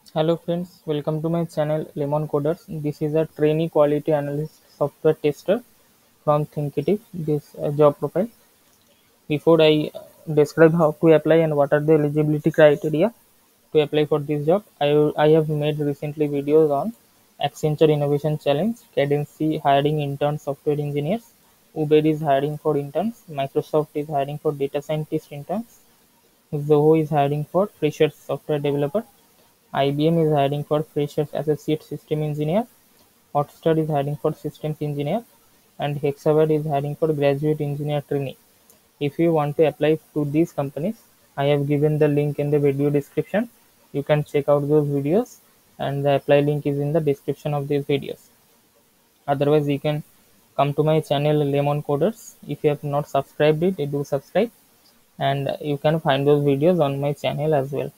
Hello friends, welcome to my channel Lemon Coders. This is a trainee quality analyst software tester from Thinkitive, this job profile. Before I describe how to apply and what are the eligibility criteria to apply for this job, I have made recently videos on Accenture Innovation Challenge, Cadency hiring intern software engineers, Uber is hiring for interns, Microsoft is hiring for data scientist interns, Zoho is hiring for freshers software developer, IBM is hiring for freshers associate system engineer, Hotstar is hiring for systems engineer, and Hexaware is hiring for graduate engineer trainee. If you want to apply to these companies, I have given the link in the video description. You can check out those videos, and the apply link is in the description of these videos. Otherwise, you can come to my channel Lemon Coders. If you have not subscribed it, do subscribe, and you can find those videos on my channel as well.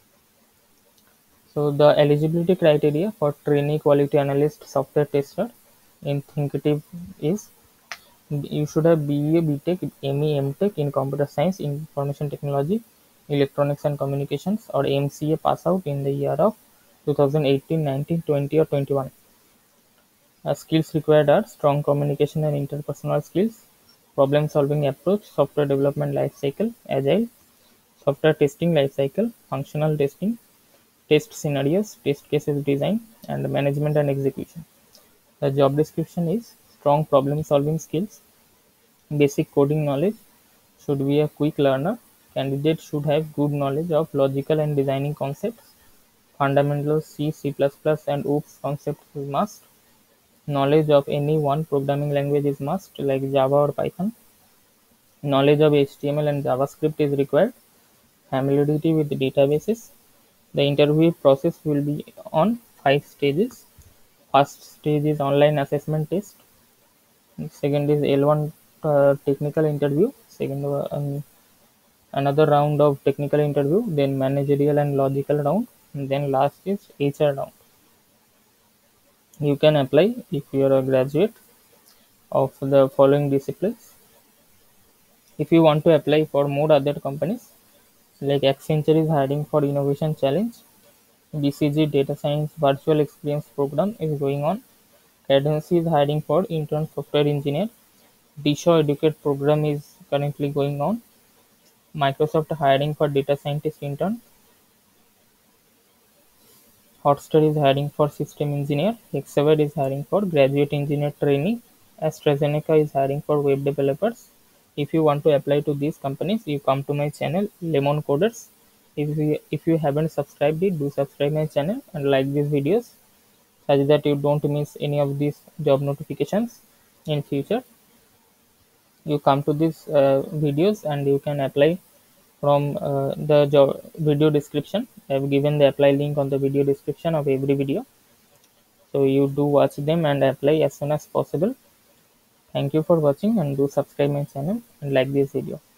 So the eligibility criteria for trainee quality analyst software tester in Thinkitive is you should have BA, BTech, ME, MTech in computer science, information technology, electronics and communications, or MCA pass out in the year of 2018, 19, 20, or 21. Skills required are strong communication and interpersonal skills, problem solving approach, software development life cycle, agile, software testing life cycle, functional testing, test scenarios, test cases design, and management and execution. The job description is strong problem solving skills, basic coding knowledge, should be a quick learner. Candidate should have good knowledge of logical and designing concepts. Fundamental C, C++, and OOPS concepts is must. Knowledge of any one programming language is must, like Java or Python. Knowledge of HTML and JavaScript is required. Familiarity with databases. The interview process will be on 5 stages. First stage is online assessment test. Second is L1 technical interview. Second, another round of technical interview. Then managerial and logical round. And then last is HR round. You can apply if you are a graduate of the following disciplines. If you want to apply for more other companies, like Accenture is hiring for Innovation Challenge, BCG Data Science Virtual Experience Program is going on. Cadency is hiring for intern software engineer. DShaw Educate program is currently going on. Microsoft hiring for data scientist intern. Hotstar is hiring for system engineer. Hexaware is hiring for graduate engineer trainee. AstraZeneca is hiring for web developers. If you want to apply to these companies, you come to my channel Lemon Coders. If you haven't subscribed it, do subscribe my channel and like these videos such that you don't miss any of these job notifications in future. You come to these videos and you can apply from the job video description. I have given the apply link on the video description of every video, so you do watch them and apply as soon as possible. Thank you for watching, and do subscribe my channel and like this video.